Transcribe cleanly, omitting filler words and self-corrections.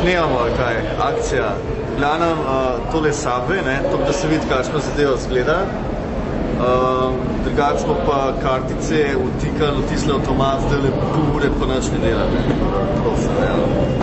Snemamo, kaj, akcija. Glavnem, tole Subway, ne, to da se vidi, kakšno zadevo zgleda. Drugače smo pa kartice vtikali v tisle avtomat, zdaj le pol ure pa nič ne dela, ne. Prosim, ne.